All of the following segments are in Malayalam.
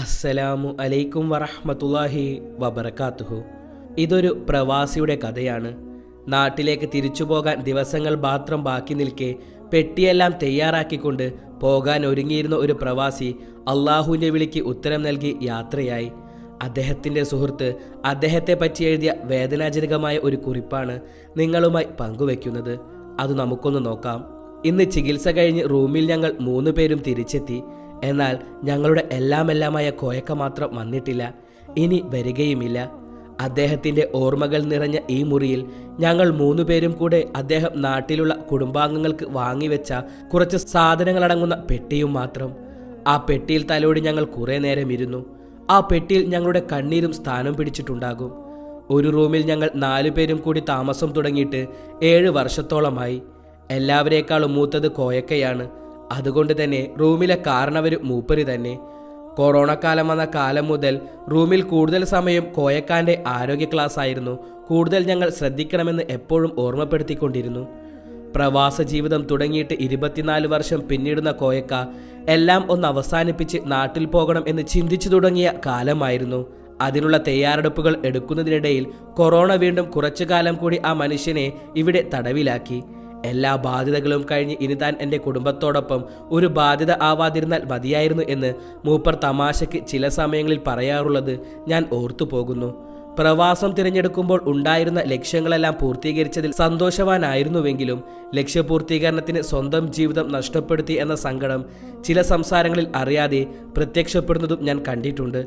അസ്സലാമു അലൈക്കും വറഹ്മത്തുള്ളാഹി വബറകാതുഹു. ഇതൊരു പ്രവാസിയുടെ കഥയാണ്. നാട്ടിലേക്ക് തിരിച്ചു പോകാൻ ദിവസങ്ങൾ മാത്രം ബാക്കി നിൽക്കെ പെട്ടിയെല്ലാം തയ്യാറാക്കിക്കൊണ്ട് പോകാൻ ഒരുങ്ങിയിരുന്ന ഒരു പ്രവാസി അള്ളാഹുവിൻ്റെ വിളിക്ക് ഉത്തരം നൽകി യാത്രയായി. അദ്ദേഹത്തിൻ്റെ സുഹൃത്ത് അദ്ദേഹത്തെ പറ്റി എഴുതിയ വേദനാജനകമായ ഒരു കുറിപ്പാണ് നിങ്ങളുമായി പങ്കുവെക്കുന്നത്. അത് നമുക്കൊന്ന് നോക്കാം. ഇന്ന് ചികിത്സ കഴിഞ്ഞ് റൂമിൽ ഞങ്ങൾ 3 പേരും തിരിച്ചെത്തി. എന്നാൽ ഞങ്ങളുടെ എല്ലാമെല്ലാമായ കോയക്ക മാത്രം വന്നിട്ടില്ല, ഇനി വരികയുമില്ല. അദ്ദേഹത്തിൻ്റെ ഓർമ്മകൾ നിറഞ്ഞ ഈ മുറിയിൽ ഞങ്ങൾ 3 പേരും കൂടെ അദ്ദേഹം നാട്ടിലുള്ള കുടുംബാംഗങ്ങൾക്ക് വാങ്ങിവെച്ച കുറച്ച് സാധനങ്ങളടങ്ങുന്ന പെട്ടിയും മാത്രം. ആ പെട്ടിയിൽ തലോടി ഞങ്ങൾ കുറേ നേരം ഇരുന്നു. ആ പെട്ടിയിൽ ഞങ്ങളുടെ കണ്ണീരും സ്ഥാനം പിടിച്ചിട്ടുണ്ടാകും. ഒരു റൂമിൽ ഞങ്ങൾ 4 പേരും കൂടി താമസം തുടങ്ങിയിട്ട് 7 വർഷത്തോളമായി. എല്ലാവരേക്കാളും മൂത്തത് കോയക്കയാണ്. അതുകൊണ്ട് തന്നെ റൂമിലെ കാരണവര് മൂപ്പര് തന്നെ. കൊറോണ കാലം വന്ന കാലം മുതൽ റൂമിൽ കൂടുതൽ സമയം കോയക്കാൻ്റെ ആരോഗ്യ ക്ലാസ് ആയിരുന്നു. കൂടുതൽ ഞങ്ങൾ ശ്രദ്ധിക്കണമെന്ന് എപ്പോഴും ഓർമ്മപ്പെടുത്തിക്കൊണ്ടിരുന്നു. പ്രവാസ ജീവിതം തുടങ്ങിയിട്ട് 24 വർഷം പിന്നിടുന്ന കോയക്ക എല്ലാം ഒന്ന് അവസാനിപ്പിച്ച് നാട്ടിൽ പോകണം എന്ന് ചിന്തിച്ചു തുടങ്ങിയ കാലമായിരുന്നു. അതിനുള്ള തയ്യാറെടുപ്പുകൾ എടുക്കുന്നതിനിടയിൽ കൊറോണ വീണ്ടും കുറച്ചു കാലം കൂടി ആ മനുഷ്യനെ ഇവിടെ തടവിലാക്കി. എല്ലാ ബാധ്യതകളും കഴിഞ്ഞ് ഇനി താൻ എൻ്റെ കുടുംബത്തോടൊപ്പം ഒരു ബാധ്യത ആവാതിരുന്നാൽ മതിയായിരുന്നു എന്ന് മൂപ്പർ തമാശയ്ക്ക് ചില സമയങ്ങളിൽ പറയാറുള്ളത് ഞാൻ ഓർത്തു പോകുന്നു. പ്രവാസം തിരഞ്ഞെടുക്കുമ്പോൾ ഉണ്ടായിരുന്ന ലക്ഷ്യങ്ങളെല്ലാം പൂർത്തീകരിച്ചതിൽ സന്തോഷവാനായിരുന്നുവെങ്കിലും ലക്ഷ്യപൂർത്തീകരണത്തിന് സ്വന്തം ജീവിതം നഷ്ടപ്പെടുത്തി എന്ന സങ്കടം ചില സംസാരങ്ങളിൽ അറിയാതെ പ്രത്യക്ഷപ്പെടുന്നതും ഞാൻ കണ്ടിട്ടുണ്ട്.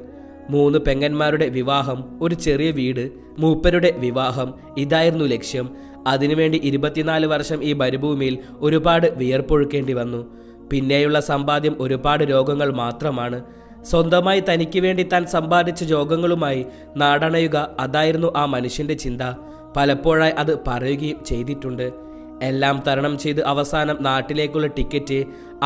3 പെങ്ങന്മാരുടെ വിവാഹം, ഒരു ചെറിയ വീട്, മൂപ്പരുടെ വിവാഹം, ഇതായിരുന്നു ലക്ഷ്യം. അതിനുവേണ്ടി 24 വർഷം ഈ മരുഭൂമിയിൽ ഒരുപാട് വിയർപ്പൊഴുക്കേണ്ടി വന്നു. പിന്നെയുള്ള സമ്പാദ്യം ഒരുപാട് രോഗങ്ങൾ മാത്രമാണ്. സ്വന്തമായി തനിക്ക് വേണ്ടി താൻ സമ്പാദിച്ച രോഗങ്ങളുമായി നാടണയുക, അതായിരുന്നു ആ മനുഷ്യൻ്റെ ചിന്ത. പലപ്പോഴായി അത് പറയുകയും ചെയ്തിട്ടുണ്ട്. എല്ലാം തരണം ചെയ്ത് അവസാനം നാട്ടിലേക്കുള്ള ടിക്കറ്റ്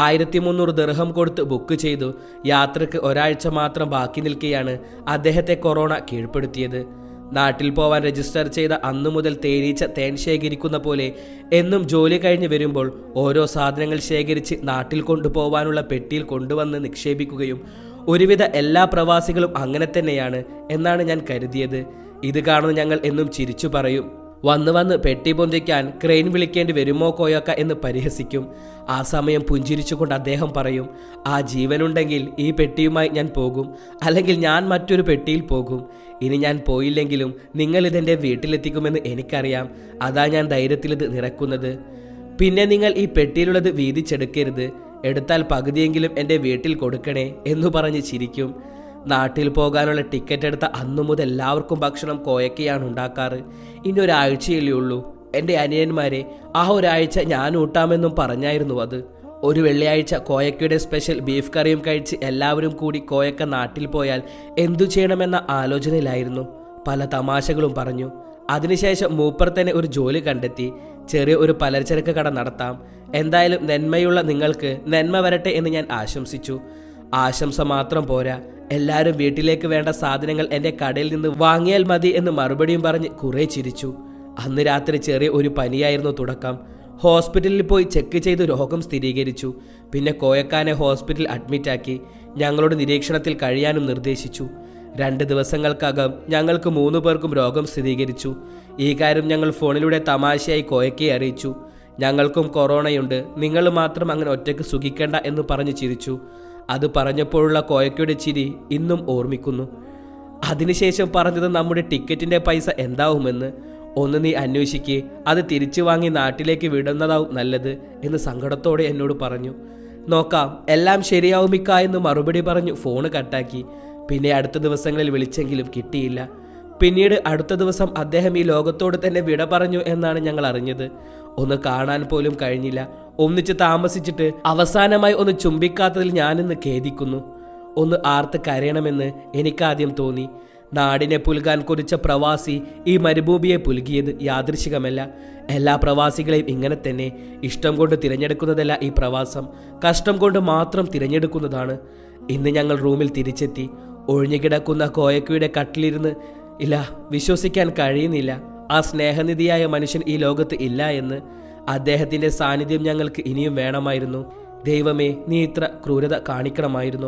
1300 ദിർഹം കൊടുത്ത് ബുക്ക് ചെയ്തു. യാത്രയ്ക്ക് ഒരാഴ്ച മാത്രം ബാക്കി നിൽക്കെയാണ് അദ്ദേഹത്തെ കൊറോണ കീഴ്പ്പെടുത്തിയത്. നാട്ടിൽ പോവാൻ രജിസ്റ്റർ ചെയ്ത അന്നു മുതൽ തേനീച്ച തേൻ ശേഖരിക്കുന്ന പോലെ എന്നും ജോലി കഴിഞ്ഞ് വരുമ്പോൾ ഓരോ സാധനങ്ങൾ ശേഖരിച്ച് നാട്ടിൽ കൊണ്ടുപോകാനുള്ള പെട്ടിയിൽ കൊണ്ടുവന്ന് നിക്ഷേപിക്കുകയും, ഒരുവിധ എല്ലാ പ്രവാസികളും അങ്ങനെ തന്നെയാണ് എന്നാണ് ഞാൻ കരുതിയത്. ഇത് കാണുന്ന ഞങ്ങൾ എന്നും ചിരിച്ചു പറയും, വന്ന് പെട്ടി പൊന്തിക്കാൻ ക്രെയിൻ വിളിക്കേണ്ടി വരുമോ കോയക്ക എന്ന് പരിഹസിക്കും. ആ സമയം പുഞ്ചിരിച്ചുകൊണ്ട് അദ്ദേഹം പറയും, ആ ജീവനുണ്ടെങ്കിൽ ഈ പെട്ടിയുമായി ഞാൻ പോകും, അല്ലെങ്കിൽ ഞാൻ മറ്റൊരു പെട്ടിയിൽ പോകും. ഇനി ഞാൻ പോയില്ലെങ്കിലും നിങ്ങൾ ഇതെൻ്റെ വീട്ടിലെത്തിക്കുമെന്ന് എനിക്കറിയാം. അതാ ഞാൻ ധൈര്യത്തിലിത് നിറക്കുന്നത്. പിന്നെ നിങ്ങൾ ഈ പെട്ടിയിലുള്ളത് വീതിച്ചെടുക്കരുത്, എടുത്താൽ പകുതിയെങ്കിലും എൻ്റെ വീട്ടിൽ കൊടുക്കണേ എന്നു പറഞ്ഞ് ചിരിക്കും. നാട്ടിൽ പോകാനുള്ള ടിക്കറ്റ് എടുത്ത അന്നു മുതൽ എല്ലാവർക്കും ഭക്ഷണം കോയക്കയാണ് ഉണ്ടാക്കാറ്. ഇനി ഒരാഴ്ചയല്ലേ ഉള്ളൂ. എൻ്റെ അനിയന്മാരെ ആ ഒരാഴ്ച ഞാൻ ഊട്ടാമെന്നും പറഞ്ഞായിരുന്നു. അത് ഒരു വെള്ളിയാഴ്ച കോയക്കയുടെ സ്പെഷ്യൽ ബീഫ് കറിയും കഴിച്ച് എല്ലാവരും കൂടി കോയക്ക നാട്ടിൽ പോയാൽ എന്തു ചെയ്യണമെന്ന ആലോചനയിലായിരുന്നു. പല തമാശകളും പറഞ്ഞു. അതിനുശേഷം മൂപ്പർ തന്നെ ഒരു ജോലി കണ്ടെത്തി. ചെറിയ ഒരു പലചരക്ക് കട നടത്താം. എന്തായാലും നന്മയുള്ള നിങ്ങൾക്ക് നന്മ വരട്ടെ എന്ന് ഞാൻ ആശംസിച്ചു. ആശംസ മാത്രം പോരാ, എല്ലാവരും വീട്ടിലേക്ക് വേണ്ട സാധനങ്ങൾ എൻ്റെ കടയിൽ നിന്ന് വാങ്ങിയാൽ മതി എന്ന് മറുപടിയും പറഞ്ഞ് കുറേ ചിരിച്ചു. അന്ന് രാത്രി ചെറിയ ഒരു പനിയായിരുന്നു തുടക്കം. ഹോസ്പിറ്റലിൽ പോയി ചെക്ക് ചെയ്ത് രോഗം സ്ഥിരീകരിച്ചു. പിന്നെ കോയക്കാനെ ഹോസ്പിറ്റലിൽ അഡ്മിറ്റാക്കി. ഞങ്ങളോട് നിരീക്ഷണത്തിൽ കഴിയാനും നിർദ്ദേശിച്ചു. 2 ദിവസങ്ങൾക്കകം ഞങ്ങൾക്ക് 3 പേർക്കും രോഗം സ്ഥിരീകരിച്ചു. ഈ കാര്യം ഞങ്ങൾ ഫോണിലൂടെ തമാശയായി കോയക്കയെ അറിയിച്ചു. ഞങ്ങൾക്കും കൊറോണയുണ്ട്, നിങ്ങൾ മാത്രം അങ്ങനെ ഒറ്റയ്ക്ക് സുഖിക്കേണ്ട എന്ന് പറഞ്ഞ് ചിരിച്ചു. അത് പറഞ്ഞപ്പോഴുള്ള കോയക്കയുടെ ചിരി ഇന്നും ഓർമ്മിക്കുന്നു. അതിനുശേഷം പറഞ്ഞത് നമ്മുടെ ടിക്കറ്റിൻ്റെ പൈസ എന്താവുമെന്ന്. ഒന്ന് നീ അന്വേഷിക്ക്, അത് തിരിച്ചു വാങ്ങി നാട്ടിലേക്ക് വിടുന്നതാവും നല്ലത് എന്ന് സങ്കടത്തോടെ എന്നോട് പറഞ്ഞു. നോക്കാം, എല്ലാം ശരിയാവുമിക്ക എന്ന് മറുപടി പറഞ്ഞു ഫോണ് കട്ടാക്കി. പിന്നെ അടുത്ത ദിവസങ്ങളിൽ വിളിച്ചെങ്കിലും കിട്ടിയില്ല. പിന്നീട് അടുത്ത ദിവസം അദ്ദേഹം ഈ ലോകത്തോട് തന്നെ വിട പറഞ്ഞു എന്നാണ് ഞങ്ങൾ അറിഞ്ഞത്. ഒന്ന് കാണാൻ പോലും കഴിഞ്ഞില്ല. ഒന്നിച്ച് താമസിച്ചിട്ട് അവസാനമായി ഒന്ന് ചുംബിക്കാത്തതിൽ ഞാനിന്ന് ഖേദിക്കുന്നു. ഒന്ന് ആർത്ത് കരയണമെന്ന് എനിക്കാദ്യം തോന്നി. നാടിനെ പുൽകാൻ കൊതിച്ച പ്രവാസി ഈ മരുഭൂമിയെ പുൽകിയത് യാദൃശികമല്ല. എല്ലാ പ്രവാസികളെയും ഇങ്ങനെ തന്നെ. ഇഷ്ടം കൊണ്ട് തിരഞ്ഞെടുക്കുന്നതല്ല ഈ പ്രവാസം, കഷ്ടം കൊണ്ട് മാത്രം തിരഞ്ഞെടുക്കുന്നതാണ്. ഇന്ന് ഞങ്ങൾ റൂമിൽ തിരിച്ചെത്തി. ഒഴിഞ്ഞുകിടക്കുന്ന കോയക്കയുടെ കട്ടിലിരുന്ന് ഇല്ല, വിശ്വസിക്കാൻ കഴിയുന്നില്ല. ആ സ്നേഹനിധിയായ മനുഷ്യൻ ഈ ലോകത്ത് ഇല്ല എന്ന്. അദ്ദേഹത്തിൻ്റെ സാന്നിധ്യം ഞങ്ങൾക്ക് ഇനിയും വേണമായിരുന്നു. ദൈവമേ, നീ ഇത്ര ക്രൂരത കാണിക്കണമായിരുന്നു.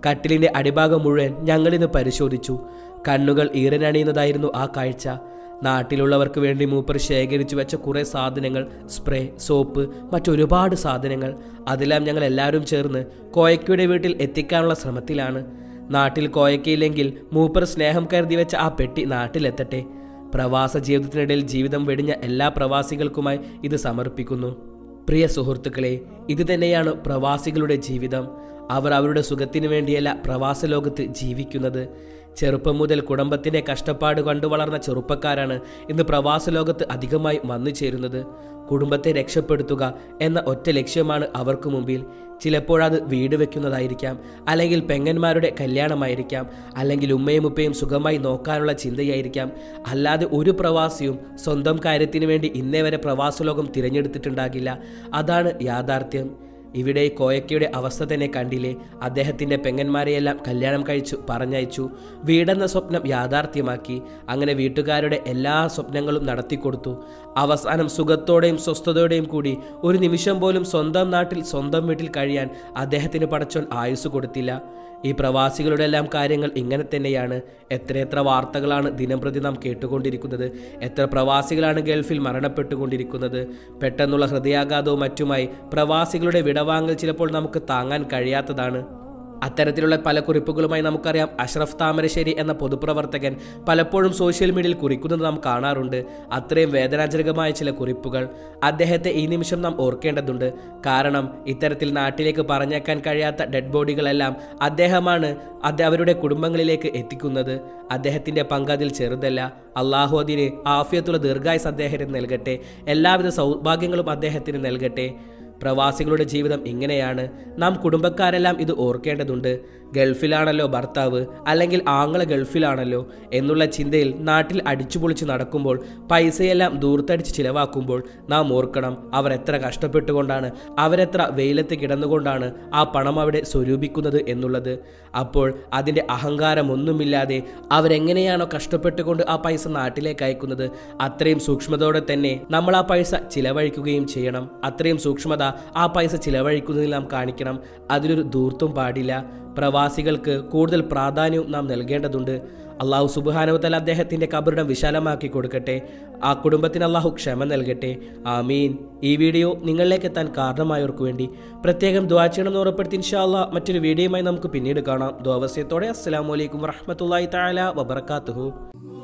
കട്ടിലിൻ്റെ അടിഭാഗം മുഴുവൻ ഞങ്ങളിന്ന് പരിശോധിച്ചു. കണ്ണുകൾ ഈറനണിയുന്നതായിരുന്നു ആ കാഴ്ച. നാട്ടിലുള്ളവർക്ക് വേണ്ടി മൂപ്പർ ശേഖരിച്ചു വെച്ച കുറേ സാധനങ്ങൾ, സ്പ്രേ, സോപ്പ്, മറ്റൊരുപാട് സാധനങ്ങൾ. അതെല്ലാം ഞങ്ങൾ എല്ലാവരും ചേർന്ന് കോയക്കയുടെ വീട്ടിൽ എത്തിക്കാനുള്ള ശ്രമത്തിലാണ്. നാട്ടിൽ കോയക്കയില്ലെങ്കിൽ മൂപ്പർ സ്നേഹം കരുതി വെച്ച ആ പെട്ടി നാട്ടിലെത്തട്ടെ. പ്രവാസ ജീവിതത്തിനിടയിൽ ജീവിതം വെടിഞ്ഞ എല്ലാ പ്രവാസികൾക്കുമായി ഇത് സമർപ്പിക്കുന്നു. പ്രിയ സുഹൃത്തുക്കളെ, ഇത് തന്നെയാണ് പ്രവാസികളുടെ ജീവിതം. അവർ അവരുടെ സുഖത്തിനു വേണ്ടിയല്ല പ്രവാസ ലോകത്ത് ജീവിക്കുന്നത്. ചെറുപ്പം മുതൽ കുടുംബത്തിൻ്റെ കഷ്ടപ്പാട് കണ്ടു വളർന്ന ചെറുപ്പക്കാരാണ് ഇന്ന് പ്രവാസ ലോകത്ത് അധികമായി വന്നു ചേരുന്നത്. കുടുംബത്തെ രക്ഷപ്പെടുത്തുക എന്ന ഒറ്റ ലക്ഷ്യമാണ് അവർക്ക് മുമ്പിൽ. ചിലപ്പോഴത് വീട് വെക്കുന്നതായിരിക്കാം, അല്ലെങ്കിൽ പെങ്ങന്മാരുടെ കല്യാണമായിരിക്കാം, അല്ലെങ്കിൽ ഉമ്മയും ഉപ്പയും സുഖമായി നോക്കാനുള്ള ചിന്തയായിരിക്കാം. അല്ലാതെ ഒരു പ്രവാസിയും സ്വന്തം കാര്യത്തിന് വേണ്ടി ഇന്നേ വരെ പ്രവാസ ലോകം തിരഞ്ഞെടുത്തിട്ടുണ്ടാകില്ല. അതാണ് യാഥാർത്ഥ്യം. ഇവിടെ കോയക്കയുടെ അവസ്ഥ തന്നെ കണ്ടില്ലേ. അദ്ദേഹത്തിൻ്റെ പെങ്ങന്മാരെയെല്ലാം കല്യാണം കഴിച്ചു പറഞ്ഞയച്ചു, വീടെന്ന സ്വപ്നം യാഥാർത്ഥ്യമാക്കി. അങ്ങനെ വീട്ടുകാരുടെ എല്ലാ സ്വപ്നങ്ങളും നടത്തിക്കൊടുത്തു. അവസാനം സുഖത്തോടെയും സ്വസ്ഥതയോടെയും കൂടി ഒരു നിമിഷം പോലും സ്വന്തം നാട്ടിൽ സ്വന്തം വീട്ടിൽ കഴിയാൻ അദ്ദേഹത്തിന് പടച്ചോൻ ആയുസ് കൊടുത്തില്ല. ഈ പ്രവാസികളുടെ എല്ലാം കാര്യങ്ങൾ ഇങ്ങനെ തന്നെയാണ്. എത്രയെത്ര വാർത്തകളാണ് ദിനംപ്രതി നാം കേട്ടുകൊണ്ടിരിക്കുന്നത്. എത്ര പ്രവാസികളാണ് ഗൾഫിൽ മരണപ്പെട്ടുകൊണ്ടിരിക്കുന്നത്. പെട്ടെന്നുള്ള ഹൃദയാഘാതവും മറ്റുമായി പ്രവാസികളുടെ വിടവാങ്ങൽ ചിലപ്പോൾ നമുക്ക് താങ്ങാൻ കഴിയാത്തതാണ്. അത്തരത്തിലുള്ള പല കുറിപ്പുകളുമായി നമുക്കറിയാം അഷ്റഫ് താമരശ്ശേരി എന്ന പൊതുപ്രവർത്തകൻ പലപ്പോഴും സോഷ്യൽ മീഡിയയിൽ കുറിക്കുന്നത് നാം കാണാറുണ്ട്. അത്രയും വേദനാജനകമായ ചില കുറിപ്പുകൾ. അദ്ദേഹത്തെ ഈ നിമിഷം നാം ഓർക്കേണ്ടതുണ്ട്. കാരണം ഇത്തരത്തിൽ നാട്ടിലേക്ക് പറഞ്ഞേക്കാൻ കഴിയാത്ത ഡെഡ് ബോഡികളെല്ലാം അദ്ദേഹമാണ് അവരുടെ കുടുംബങ്ങളിലേക്ക് എത്തിക്കുന്നത്. അദ്ദേഹത്തിൻ്റെ പങ്ക് അതിൽ ചെറുതല്ല. അള്ളാഹു അതിന് ആഫിയത്തുള്ള ദീർഘായുസ് അദ്ദേഹത്തിന് നൽകട്ടെ. എല്ലാവിധ സൗഭാഗ്യങ്ങളും അദ്ദേഹത്തിന് നൽകട്ടെ. പ്രവാസികളുടെ ജീവിതം ഇങ്ങനെയാണ്. നാം കുടുംബക്കാരെല്ലാം ഇത് ഓർക്കേണ്ടതുണ്ട്. ഗൾഫിലാണല്ലോ ഭർത്താവ്, അല്ലെങ്കിൽ ആങ്ങളെ ഗൾഫിലാണല്ലോ എന്നുള്ള ചിന്തയിൽ നാട്ടിൽ അടിച്ചുപൊളിച്ച് നടക്കുമ്പോൾ, പൈസയെല്ലാം ദൂർത്തടിച്ച് ചിലവാക്കുമ്പോൾ നാം ഓർക്കണം അവർ എത്ര കഷ്ടപ്പെട്ടുകൊണ്ടാണ്, അവരെത്ര വെയിലത്ത് കിടന്നുകൊണ്ടാണ് ആ പണം അവിടെ സ്വരൂപിക്കുന്നത് എന്നുള്ളത്. അപ്പോൾ അതിൻ്റെ അഹങ്കാരമൊന്നുമില്ലാതെ അവരെങ്ങനെയാണോ കഷ്ടപ്പെട്ടുകൊണ്ട് ആ പൈസ നാട്ടിലേക്ക് അയക്കുന്നത്, അത്രയും സൂക്ഷ്മതയോടെ തന്നെ നമ്മൾ ആ പൈസ ചിലവഴിക്കുകയും ചെയ്യണം. അത്രയും സൂക്ഷ്മത ആ പൈസ ചിലവഴിക്കുന്നതിൽ നാം കാണിക്കണം. അതിലൊരു ധൂർത്തും പാടില്ല. പ്രവാസികൾക്ക് കൂടുതൽ പ്രാധാന്യവും നാം നൽകേണ്ടതുണ്ട്. അള്ളാഹു സുബ്ഹാനഹു വ തആല അദ്ദേഹത്തിൻ്റെ ഖബറിടം വിശാലമാക്കി കൊടുക്കട്ടെ. ആ കുടുംബത്തിന് അള്ളാഹു ക്ഷമ നൽകട്ടെ. ആമീൻ. ഈ വീഡിയോ നിങ്ങളിലേക്ക് എത്താൻ കാരണമായവർക്ക് വേണ്ടി പ്രത്യേകം ദുആ ചെയ്യണമെന്ന് ഉറപ്പെടുത്തി ഇൻഷാ അല്ലാഹ് മറ്റൊരു വീഡിയോയുമായി നമുക്ക് പിന്നീട് കാണാം. ദുആ വസിയത്തോടെ അസ്സലാമു അലൈക്കും വറഹ്മത്തുള്ളാഹി തആല വബറകാതുഹു.